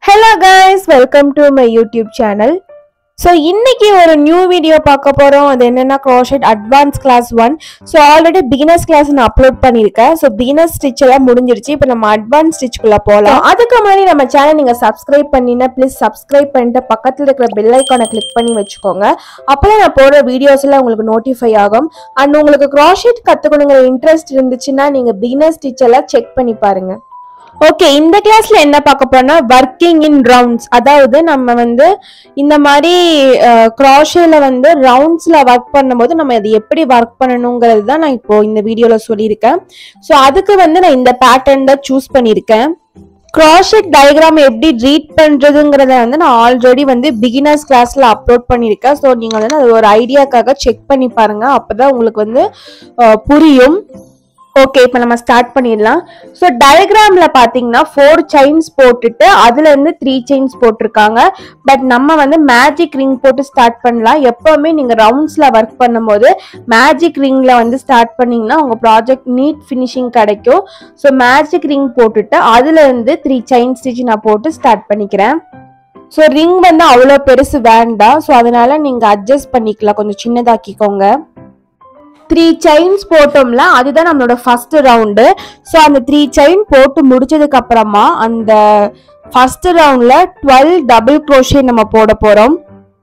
Hello guys, welcome to my YouTube channel. So இன்னைக்கு ஒரு new video பார்க்க போறோம். அது என்னன்னா crochet advanced class 1. So already beginners class நான் அப்லோட் பண்ணிருக்கேன். So beginners stitch எல்லாம் முடிஞ்சிருச்சு. இப்போ நம்ம advanced stitch குள்ள போலாம். அதுக்கு முன்னாடி நம்ம சேனல் நீங்க subscribe பண்ணினா please subscribe பண்ணிட்டு பக்கத்துல இருக்கிற bell icon-ஐ click பண்ணி வெச்சுக்கோங்க. அப்பதான் நான் போடுற வீடியோஸ் எல்லாம் உங்களுக்கு notify ஆகும். and உங்களுக்கு crochet கத்துக்கணும்ங்கற இன்ட்ரஸ்ட் இருந்துச்சுனா நீங்க beginners stitch எல்லாம் செக் பண்ணி பாருங்க. ஓகே, இந்த கிளாஸ்ல என்ன பார்க்க போறோம்னா வர்க்கிங் இன் ரவுண்ட்ஸ். அதாவது நம்ம வந்து இந்த மாதிரி crochetல வந்து ரவுண்ட்ஸ்ல வர்க் பண்ணும்போது நம்ம அது எப்படி வர்க் பண்ணணும்ங்கிறது தான் நான் இப்போ இந்த வீடியோல சொல்லியிருக்கேன். ஸோ அதுக்கு வந்து நான் இந்த பேட்டர்ன் தான் சூஸ் பண்ணியிருக்கேன். crochet டயக்ராம் எப்படி ரீட் பண்றதுங்கிறத வந்து நான் ஆல்ரெடி வந்து பிகினர்ஸ் கிளாஸ்ல அப்லோட் பண்ணியிருக்கேன். ஸோ நீங்க வந்து அது ஒரு ஐடியாக்காக செக் பண்ணி பாருங்க, அப்பதான் உங்களுக்கு வந்து புரியும். ஓகே, இப்போ நம்ம ஸ்டார்ட் பண்ணிடலாம். ஸோ டயக்ராம்ல பாத்தீங்கன்னா 4 செயின்ஸ் போட்டுட்டு அதுல இருந்து 3 செயின்ஸ் போட்டிருக்காங்க. பட் நம்ம வந்து மேஜிக் ரிங் போட்டு ஸ்டார்ட் பண்ணலாம். எப்பவுமே நீங்க ரவுண்ட்ஸ்ல ஒர்க் பண்ணும்போது மேஜிக் ரிங்ல வந்து ஸ்டார்ட் பண்ணீங்கன்னா உங்க ப்ராஜெக்ட் நீட் ஃபினிஷிங் கிடைக்கும். ஸோ மேஜிக் ரிங் போட்டுட்டு அதுல இருந்து 3 செயின் ஸ்டிச் நான் போட்டு ஸ்டார்ட் பண்ணிக்கிறேன். ஸோ ரிங் வந்து அவ்வளோ பெருசு வேண்டாம். ஸோ அதனால நீங்க அட்ஜஸ்ட் பண்ணிக்கலாம், கொஞ்சம் சின்னதாக்கிக்கோங்க. 3 செயின்ஸ் போட்டோம்ல, அதுதான் நம்மளோட ஃபர்ஸ்ட் ரவுண்டு. ஸோ அந்த 3 செயின் போட்டு முடிச்சதுக்கு அப்புறமா அந்த ஃபர்ஸ்ட் ரவுண்ட்ல 12 டபுள் crochet நம்ம போட போறோம்.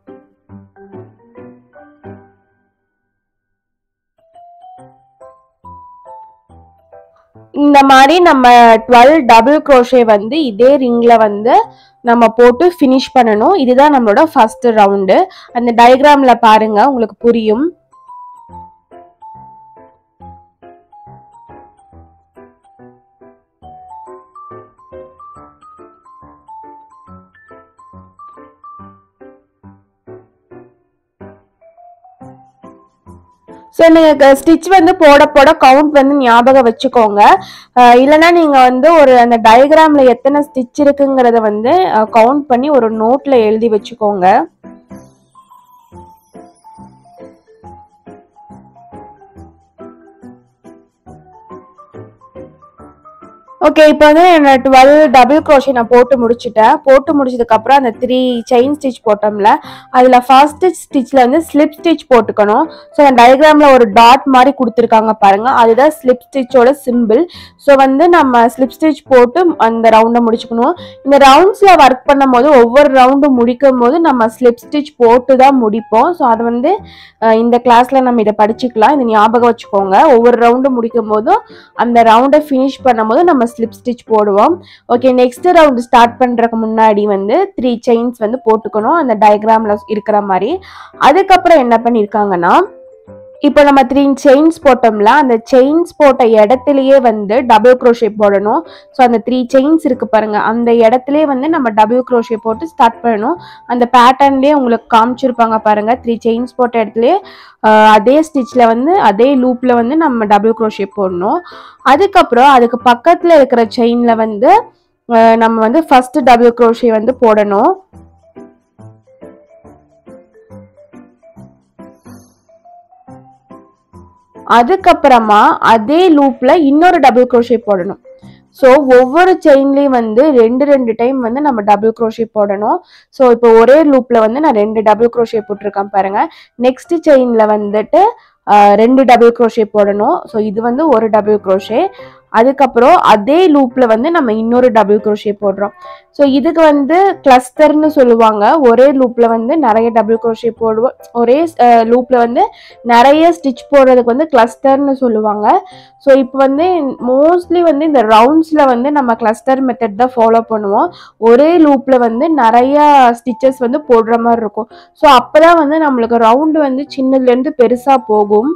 இந்த மாதிரி நம்ம 12 டபுள் crochet வந்து இதே ரிங்ல வந்து நம்ம போட்டு ஃபினிஷ் பண்ணணும். இதுதான் நம்மளோட ஃபர்ஸ்ட் ரவுண்டு. அந்த டயக்ராம்ல பாருங்க, உங்களுக்கு புரியும். ஸோ நீங்கள் ஸ்டிச் வந்து போட போட கவுண்ட் வந்து ஞாபகம் வச்சுக்கோங்க. இல்லைன்னா நீங்கள் வந்து ஒரு அந்த டயக்ராம்ல எத்தனை ஸ்டிச் இருக்குங்கிறத வந்து கவுண்ட் பண்ணி ஒரு நோட்ல எழுதி வச்சுக்கோங்க. ஓகே, இப்போ வந்து என்ன 12 டபுள் crochet நான் போட்டு முடிச்சுட்டேன். போட்டு முடிச்சதுக்கு அப்புறம் அந்த 3 செயின் ஸ்டிச் போட்டோம்ல, அதுல ஃபர்ஸ்ட் ஸ்டிச்ல வந்து ஸ்லிப் ஸ்டிச் போட்டுக்கணும். ஸோ அந்த டயக்ராம்ல ஒரு டாட் மாதிரி கொடுத்துருக்காங்க பாருங்க, அதுதான் ஸ்லிப் ஸ்டிச்சோட சிம்பிள். ஸோ வந்து நம்ம ஸ்லிப் ஸ்டிச் போட்டு அந்த ரவுண்டை முடிச்சுக்கணும். இந்த ரவுண்ட்ஸ்ல ஒர்க் பண்ணும் போது ஒவ்வொரு ரவுண்டும் முடிக்கும் போது நம்ம ஸ்லிப் ஸ்டிச் போட்டு தான் முடிப்போம். ஸோ அது வந்து இந்த கிளாஸ்ல நம்ம இதை படிச்சுக்கலாம், இதை ஞாபகம் வச்சுக்கோங்க. ஒவ்வொரு ரவுண்டும் முடிக்கும் போதும் அந்த ரவுண்டை ஃபினிஷ் பண்ணும் போது நம்ம ஸ்லிப் ஸ்டிச் போடுவோம். ஓகே, நெக்ஸ்ட் ரவுண்ட் ஸ்டார்ட் பண்றதுக்கு முன்னாடி வந்து 3 செயின்ஸ் வந்து போட்டுக்கணும் அந்த டயக்ராம்ல இருக்கிற மாதிரி. அதுக்கப்புறம் என்ன பண்ணிருக்காங்கன்னா, இப்போ நம்ம 3 செயின்ஸ் போட்டோம்ல, அந்த செயின்ஸ் போட்ட இடத்துலயே வந்து டபுள் crochet போடணும். ஸோ அந்த 3 செயின்ஸ் இருக்கு பாருங்க, அந்த இடத்துலயே வந்து நம்ம டபுள் crochet போட்டு ஸ்டார்ட் பண்ணணும். அந்த பேட்டர்ன்லயே உங்களுக்கு காமிச்சிருப்பாங்க பாருங்க, 3 செயின்ஸ் போட்ட இடத்துலயே அதே ஸ்டிச்ல வந்து அதே லூப்ல வந்து நம்ம டபுள் crochet போடணும். அதுக்கப்புறம் அதுக்கு பக்கத்துல இருக்கிற செயின்ல வந்து நம்ம வந்து ஃபர்ஸ்ட் டபுள் crochet வந்து போடணும். அதுக்கப்புறமா அதே லூப்ல இன்னொரு டபுள் crochet போடணும். ஸோ ஒவ்வொரு செயின்லயும் வந்து 2 டைம் வந்து நம்ம டபுள் crochet போடணும். ஸோ இப்போ ஒரே லூப்ல வந்து நான் 2 டபுள் crochet போட்டிருக்கேன் பாருங்க. நெக்ஸ்ட் செயின்ல வந்துட்டு 2 டபுள் crochet போடணும். ஸோ இது வந்து ஒரு டபுள் crochet. அதுக்கப்புறம் அதே லூப்ல வந்து நம்ம இன்னொரு டபுள் crochet போடுறோம். ஸோ இதுக்கு வந்து கிளஸ்டர்னு சொல்லுவாங்க. ஒரே லூப்ல வந்து நிறைய டபுள் crochet போடுவோம், ஒரே லூப்ல வந்து நிறைய ஸ்டிச் போடுறதுக்கு வந்து கிளஸ்டர்னு சொல்லுவாங்க. ஸோ இப்போ வந்து மோஸ்ட்லி வந்து இந்த ரவுண்ட்ஸ்ல வந்து நம்ம கிளஸ்டர் மெத்தட் தான் ஃபாலோ பண்ணுவோம். ஒரே லூப்ல வந்து நிறைய ஸ்டிச்சஸ் வந்து போடுற மாதிரி இருக்கும். ஸோ அப்பதான் வந்து நம்மளுக்கு ரவுண்டு வந்து சின்னதுல இருந்து பெருசா போகும்.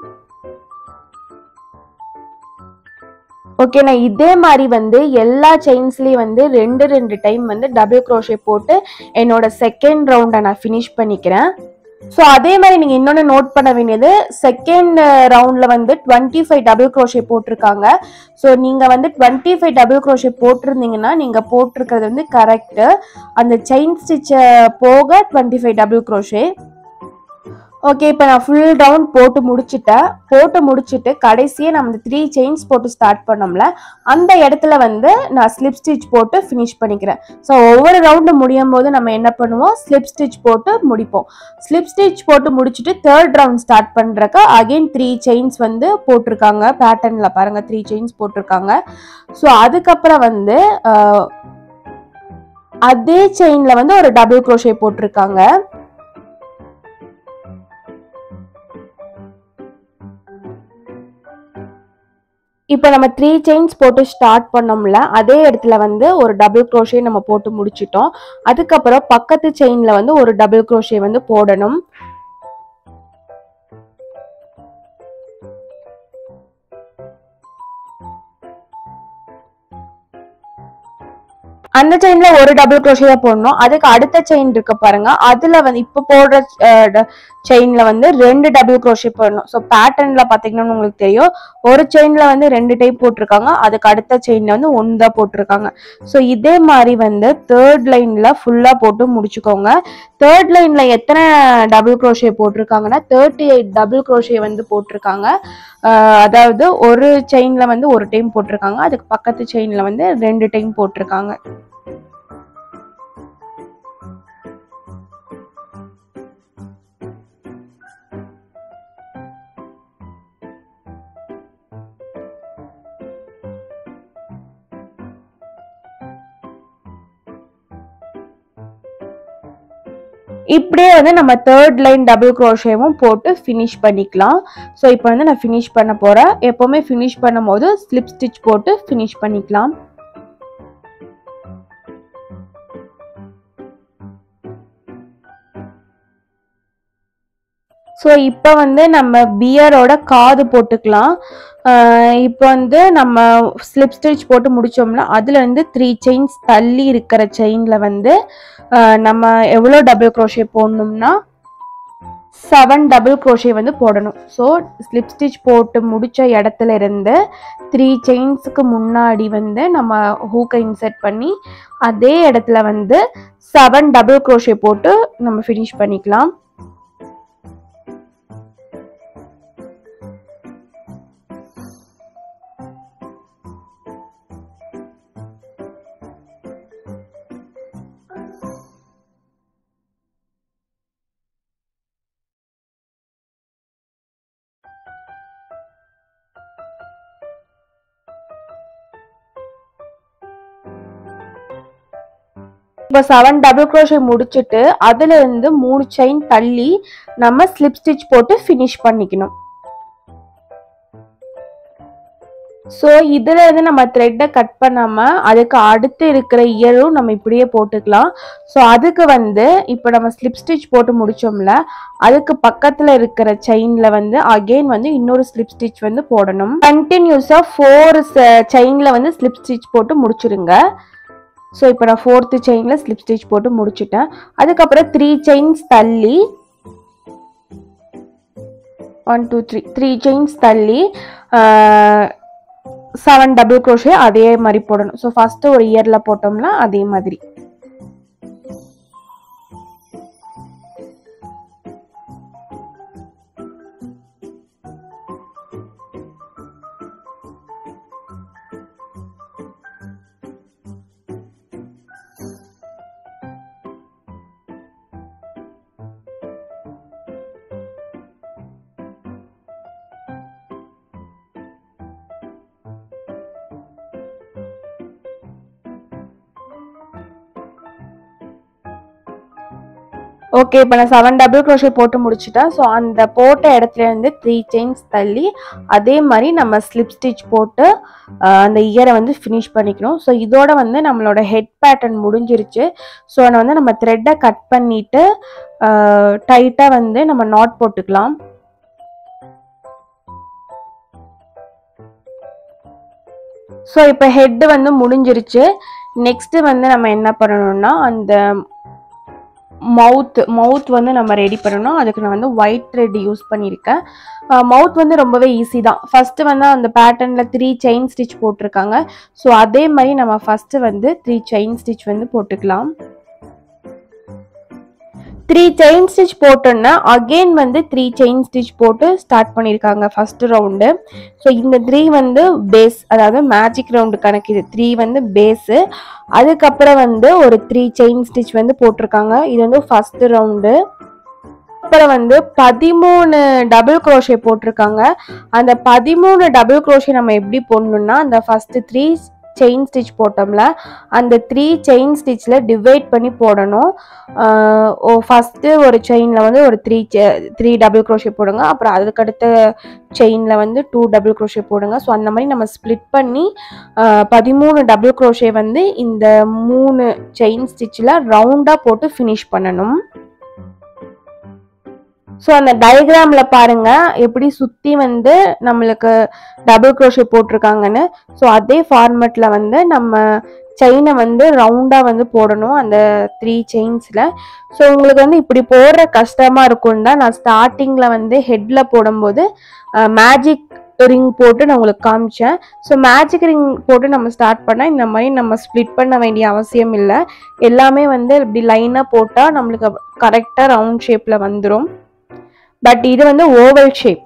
ஓகே, நான் இதே மாதிரி வந்து எல்லா செயின்ஸ்லயும் வந்து 2 டைம் வந்து டபுள் crochet போட்டு என்னோட செகண்ட் ரவுண்டை நான் ஃபினிஷ் பண்ணிக்கிறேன். ஸோ அதே மாதிரி நீங்க இன்னொன்னு நோட் பண்ண வேண்டியது, செகண்ட் ரவுண்ட்ல வந்து 25 டபுள் crochet போட்டிருக்காங்க. ஸோ நீங்க வந்து 25 டபுள் crochet போட்டிருந்தீங்கன்னா நீங்க போட்டிருக்கிறது வந்து கரெக்ட். அந்த செயின் ஸ்டிச் போக 25 டபுள் crochet. ஓகே, இப்போ நான் ஃபுல் ரவுண்ட் போட்டு முடிச்சிட்டேன். போட்டு முடிச்சுட்டு கடைசியே நம்ம இந்த 3 செயின்ஸ் போட்டு ஸ்டார்ட் பண்ணோம்ல, அந்த இடத்துல வந்து நான் ஸ்லிப் ஸ்டிச் போட்டு ஃபினிஷ் பண்ணிக்கிறேன். ஸோ ஒவ்வொரு ரவுண்டு முடியும் போது நம்ம என்ன பண்ணுவோம், ஸ்லிப் ஸ்டிச் போட்டு முடிப்போம். ஸ்லிப் ஸ்டிச் போட்டு முடிச்சுட்டு தேர்ட் ரவுண்ட் ஸ்டார்ட் பண்ணுறக்கு அகெயின் 3 செயின்ஸ் வந்து போட்டிருக்காங்க. பேட்டர்னில் பாருங்கள் 3 செயின்ஸ் போட்டிருக்காங்க. ஸோ அதுக்கப்புறம் வந்து அதே செயினில் வந்து ஒரு டபுள் க்ரோஷே போட்டிருக்காங்க. இப்போ நம்ம 3 செயின்ஸ் போட்டு ஸ்டார்ட் பண்ணோம்ல, அதே இடத்துல வந்து ஒரு டபுள் க்ரோஷே நம்ம போட்டு முடிச்சிட்டோம். அதுக்கப்புறம் பக்கத்து செயின்ல வந்து ஒரு டபுள் க்ரோஷே வந்து போடணும். அந்த செயின்ல ஒரு டபுள் க்ரோஷே தான் போடணும். அதுக்கு அடுத்த செயின் இருக்கு பாருங்க, அதுல வந்து இப்போ போடுற செயின்ல வந்து 2 டபுள் க்ரோஷே போடணும். ஸோ பேட்டர்ன்ல பாத்தீங்கன்னா உங்களுக்கு தெரியும், ஒரு செயின்ல வந்து 2 டைப் போட்டிருக்காங்க, அதுக்கு அடுத்த செயின்ல வந்து 1 தான் போட்டிருக்காங்க. ஸோ இதே மாதிரி வந்து தேர்ட் லைன்ல ஃபுல்லா போட்டு முடிச்சுக்கோங்க. தேர்ட் லைன்ல எத்தனை டபுள் க்ரோஷே போட்டிருக்காங்கன்னா 38 டபுள் க்ரோஷே வந்து போட்டிருக்காங்க. அதாவது ஒரு செயின்ல வந்து ஒரு டைம் போட்டிருக்காங்க, அதுக்கு பக்கத்து செயின்ல வந்து 2 டைம் போட்டிருக்காங்க. இப்படியே வந்து நம்ம தேர்ட் லைன் டபுள் க்ரோஷேவும் போட்டு ஃபினிஷ் பண்ணிக்கலாம். ஸோ இப்போ வந்து நான் ஃபினிஷ் பண்ண போகிறேன். எப்போவுமே ஃபினிஷ் பண்ணும் போது ஸ்லிப் ஸ்டிச் போட்டு ஃபினிஷ் பண்ணிக்கலாம். ஸோ இப்போ வந்து நம்ம பியரோட காது போட்டுக்கலாம். இப்போ வந்து நம்ம ஸ்லிப் ஸ்டிச் போட்டு முடிச்சோம்னா அதுலேருந்து 3 செயின்ஸ் தள்ளி இருக்கிற செயினில் வந்து நம்ம எவ்வளோ டபுள் க்ரோஷே போடணும்னா 7 டபுள் க்ரோஷே வந்து போடணும். ஸோ ஸ்லிப் ஸ்டிச் போட்டு முடித்த இடத்துல இருந்து 3 செயின்ஸுக்கு முன்னாடி வந்து நம்ம ஹூக்கை இன்செர்ட் பண்ணி அதே இடத்துல வந்து 7 டபுள் க்ரோஷே போட்டு நம்ம ஃபினிஷ் பண்ணிக்கலாம். இப்போ 7 டபுள் க்ரோஷே முடிச்சுட்டு அதுல இருந்து 3 செயின் தள்ளி நம்ம ஸ்லிப் ஸ்டிச் போட்டு ஃபினிஷ் பண்ணிக்கணும். ஸோ இதுல இருந்து நம்ம த்ரெட்டை கட் பண்ணாம அதுக்கு அடுத்து இருக்கிற இயரும் நம்ம இப்படியே போட்டுக்கலாம். ஸோ அதுக்கு வந்து இப்போ நம்ம ஸ்லிப் ஸ்டிச் போட்டு முடிச்சோம்ல, அதுக்கு பக்கத்துல இருக்கிற செயின்ல வந்து அகெயின் வந்து இன்னொரு ஸ்லிப் ஸ்டிச் வந்து போடணும். கண்டினியூஸா 4 செயின்ல வந்து ஸ்லிப் ஸ்டிச் போட்டு முடிச்சிருங்க. ஸோ இப்போ நான் 4th செயினில் ஸ்லிப் ஸ்டிச் போட்டு முடிச்சுட்டேன். அதுக்கப்புறம் 3 செயின்ஸ் தள்ளி 1 2 3 செயின்ஸ் தள்ளி 7 டபுள் க்ரோஷே அதே மாதிரி போடணும். ஸோ ஃபஸ்ட்டு ஒரு இயரில் போட்டோம்னா அதே மாதிரி. ஓகே, இப்போ நான் 7 டபுள் க்ரோஷே போட்டு முடிச்சுட்டேன். ஸோ அந்த போட்ட இடத்துல இருந்து 3 செயின்ஸ் தள்ளி அதே மாதிரி நம்ம ஸ்லிப் ஸ்டிச் போட்டு அந்த இயரை வந்து ஃபினிஷ் பண்ணிக்கணும். ஸோ இதோட வந்து நம்மளோட ஹெட் பேட்டர்ன் முடிஞ்சிருச்சு. ஸோ அதை வந்து நம்ம த்ரெட்டை கட் பண்ணிட்டு டைட்டாக வந்து நம்ம நாட் போட்டுக்கலாம். ஸோ இப்போ ஹெட்டு வந்து முடிஞ்சிருச்சு. நெக்ஸ்ட் வந்து நம்ம என்ன பண்ணணும்னா அந்த மவுத் வந்து நம்ம ரெடி பண்ணணும். அதுக்கு நான் வந்து ஒயிட் த்ரெட் யூஸ் பண்ணியிருக்கேன். மவுத் வந்து ரொம்பவே ஈஸி தான். ஃபஸ்ட்டு வந்து அந்த பேட்டர்னில் 3 செயின் ஸ்டிச் போட்டிருக்காங்க. ஸோ அதே மாதிரி நம்ம ஃபஸ்ட்டு வந்து 3 செயின் ஸ்டிச் வந்து போட்டுக்கலாம். 3 செயின் ஸ்டிச் போட்டோன்னா அகெயின் வந்து 3 செயின் ஸ்டிச் போட்டு ஸ்டார்ட் பண்ணியிருக்காங்க ஃபர்ஸ்ட் ரவுண்டு. ஸோ இந்த 3 வந்து பேஸ், அதாவது மேஜிக் ரவுண்டு கணக்கு. இது 3 வந்து பேஸு. அதுக்கப்புறம் வந்து ஒரு 3 செயின் ஸ்டிச் வந்து போட்டிருக்காங்க. இது வந்து ஃபர்ஸ்ட் ரவுண்டு. அப்புறம் வந்து 13 டபுள் க்ரோஷே போட்டிருக்காங்க. அந்த 13 டபுள் க்ரோஷே நம்ம எப்படி போடணும்னா, அந்த ஃபர்ஸ்ட் 3 செயின் ஸ்டிச் போட்டோம்ல, அந்த 3 செயின் ஸ்டிச்சில் டிவைட் பண்ணி போடணும். ஃபஸ்ட்டு ஒரு செயினில் வந்து ஒரு 3 டபுள் க்ரோஷே போடுங்க. அப்புறம் அதுக்கடுத்த செயினில் வந்து 2 டபுள் க்ரோஷே போடுங்க. ஸோ அந்த மாதிரி நம்ம ஸ்ப்ளிட் பண்ணி 13 டபுள் க்ரோஷே வந்து இந்த 3 செயின் ஸ்டிச்சில் ரவுண்டாக போட்டு ஃபினிஷ் பண்ணணும். ஸோ அந்த டயக்ராம்ல பாருங்க எப்படி சுற்றி வந்து நம்மளுக்கு டபுள் க்ரோஷே போட்டிருக்காங்கன்னு. ஸோ அதே ஃபார்மெட்டில் வந்து நம்ம செயினை வந்து ரவுண்டாக வந்து போடணும் அந்த 3 செயின்ஸில். ஸோ உங்களுக்கு வந்து இப்படி போடுற கஷ்டமாக இருக்கும்னு தான் நான் ஸ்டார்டிங்கில் வந்து ஹெட்டில் போடும்போது மேஜிக் ரிங் போட்டு நான் உங்களுக்கு காமிச்சேன். ஸோ மேஜிக் ரிங் போட்டு நம்ம ஸ்டார்ட் பண்ணால் இந்த மாதிரி நம்ம ஸ்ப்ளிட் பண்ண வேண்டிய அவசியம் இல்லை. எல்லாமே வந்து இப்படி லைனாக போட்டால் நம்மளுக்கு கரெக்டாக ரவுண்ட் ஷேப்பில் வந்துடும். பட் இது வந்து ஓவல் ஷேப்.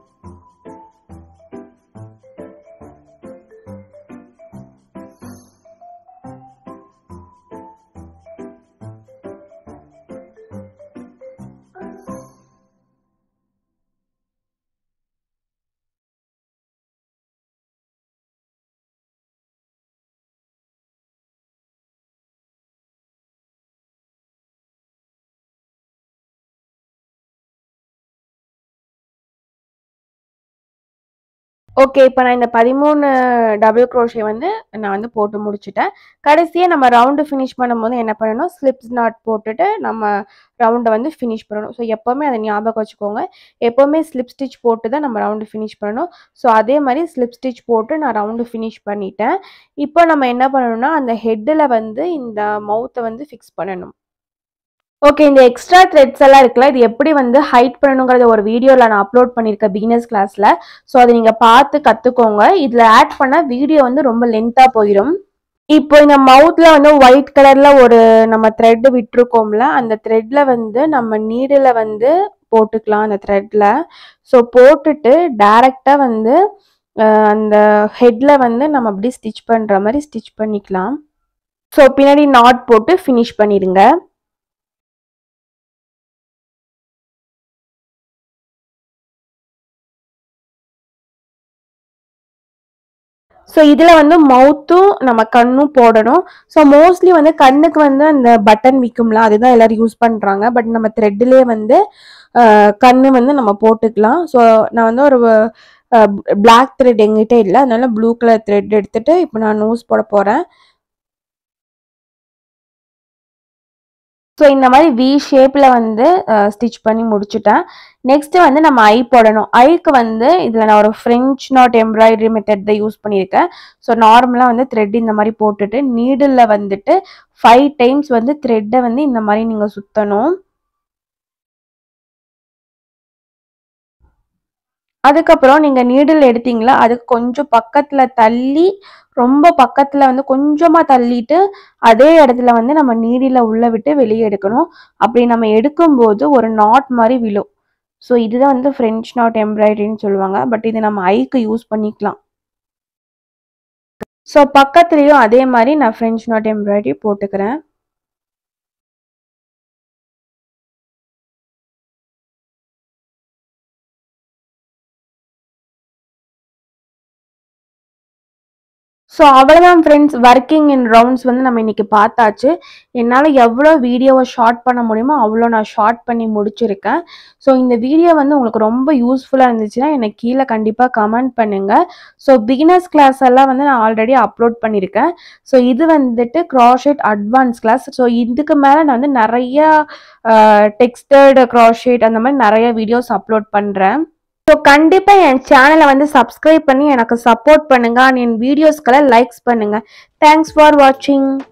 ஓகே, இப்போ நான் இந்த 13 டபுள் க்ரோஷே வந்து நான் வந்து போட்டு முடிச்சுட்டேன். கடைசியாக நம்ம ரவுண்டு ஃபினிஷ் பண்ணும்போது என்ன பண்ணணும், ஸ்லிப்ஸ் நாட் போட்டுட்டு நம்ம ரவுண்டை வந்து ஃபினிஷ் பண்ணணும். ஸோ எப்போவுமே அதை ஞாபகம் வச்சுக்கோங்க. எப்போவுமே ஸ்லிப் ஸ்டிச் போட்டு தான் நம்ம ரவுண்டு ஃபினிஷ் பண்ணணும். ஸோ அதே மாதிரி ஸ்லிப் ஸ்டிச் போட்டு நான் ரவுண்டு ஃபினிஷ் பண்ணிட்டேன். இப்போ நம்ம என்ன பண்ணணும்னா, அந்த ஹெட்டில் வந்து இந்த மவுத்தை வந்து ஃபிக்ஸ் பண்ணணும். ஓகே, இந்த எக்ஸ்ட்ரா த்ரெட்ஸ் எல்லாம் இருக்குல்ல, இது எப்படி வந்து ஹைட் பண்ணணுங்கிறத ஒரு வீடியோவில் நான் அப்லோட் பண்ணியிருக்கேன் பிகினர்ஸ் கிளாஸில். ஸோ அதை நீங்கள் பார்த்து கற்றுக்கோங்க. இதில் ஆட் பண்ண வீடியோ வந்து ரொம்ப லென்த்தாக போயிடும். இப்போ இந்த மவுத்தில் வந்து ஒயிட் கலரில் ஒரு நம்ம த்ரெட் விட்டுருக்கோம்ல, அந்த த்ரெட்டில் வந்து நம்ம நீடில் வந்து போட்டுக்கலாம் அந்த த்ரெட்டில். ஸோ போட்டுட்டு டைரெக்டாக வந்து அந்த ஹெட்டில் வந்து நம்ம அப்படி ஸ்டிச் பண்ணுற மாதிரி ஸ்டிச் பண்ணிக்கலாம். ஸோ பின்னாடி நாட் போட்டு ஃபினிஷ் பண்ணிடுங்க. ஸோ இதில் வந்து மவுத்தும் நம்ம கண்ணும் போடணும். ஸோ மோஸ்ட்லி வந்து கண்ணுக்கு வந்து அந்த பட்டன் விற்கும்ல, அதுதான் எல்லோரும் யூஸ் பண்ணுறாங்க. பட் நம்ம த்ரெட்டிலே வந்து கண்ணு வந்து நம்ம போட்டுக்கலாம். ஸோ நான் வந்து ஒரு பிளாக் த்ரெட் எங்கிட்ட இல்லை, அதனால ப்ளூ கலர் த்ரெட் எடுத்துகிட்டு இப்போ நான் நோஸ் போட போகிறேன். ஸோ இந்த மாதிரி வி ஷேப்பில் வந்து ஸ்டிச் பண்ணி முடிச்சுட்டேன். நெக்ஸ்ட்டு வந்து நம்ம ஐ போடணும். ஐக்கு வந்து இதில் நான் ஒரு ஃப்ரெஞ்ச் நாட் எம்ப்ராய்டரி மெத்தட் தான் யூஸ் பண்ணியிருக்கேன். ஸோ நார்மலாக வந்து த்ரெட் இந்த மாதிரி போட்டுட்டு நீடில் வந்துட்டு 5 டைம்ஸ் வந்து த்ரெட்டை வந்து இந்த மாதிரி நீங்கள் சுற்றணும். அதுக்கப்புறம் நீங்கள் நீடில் எடுத்தீங்களா, அதுக்கு கொஞ்சம் பக்கத்தில் தள்ளி, ரொம்ப பக்கத்தில் வந்து கொஞ்சமாக தள்ளிட்டு அதே இடத்துல வந்து நம்ம நீடில் உள்ளே விட்டு வெளியே எடுக்கணும். அப்படி நம்ம எடுக்கும்போது ஒரு நாட் மாதிரி விழும். ஸோ இதுதான் வந்து ஃப்ரெஞ்ச் நாட் எம்ப்ராய்டரின்னு சொல்லுவாங்க. பட் இது நம்ம ஐக்கு யூஸ் பண்ணிக்கலாம். ஸோ பக்கத்துலேயும் அதே மாதிரி நான் ஃப்ரெஞ்ச் நாட் எம்ப்ராய்டரி போட்டுக்கிறேன். ஸோ அவ்வளோதான் ஃப்ரெண்ட்ஸ், ஒர்க்கிங் இன் ரவுண்ட்ஸ் வந்து நம்ம இன்றைக்கி பார்த்தாச்சு. என்னால் எவ்வளோ வீடியோவை ஷார்ட் பண்ண முடியுமோ அவ்வளோ நான் ஷார்ட் பண்ணி முடிச்சிருக்கேன். ஸோ இந்த வீடியோ வந்து உங்களுக்கு ரொம்ப யூஸ்ஃபுல்லாக இருந்துச்சுன்னா எனக்கு கீழே கண்டிப்பாக கமெண்ட் பண்ணுங்கள். ஸோ பிகினர்ஸ் கிளாஸ் எல்லாம் வந்து நான் ஆல்ரெடி அப்லோட் பண்ணியிருக்கேன். ஸோ இது வந்துட்டு க்ராஷெட் அட்வான்ஸ் கிளாஸ். ஸோ இதுக்கு மேலே நான் வந்து நிறையா டெக்ஸ்டட் க்ராஷெட் அந்த மாதிரி நிறைய வீடியோஸ் அப்லோட் பண்ணுறேன். ஸோ கண்டிப்பாக என் சேனலை வந்து சப்ஸ்கிரைப் பண்ணி எனக்கு சப்போர்ட் பண்ணுங்கள். என் வீடியோஸ்களை லைக்ஸ் பண்ணுங்கள். தேங்க்ஸ் ஃபார் வாட்சிங்.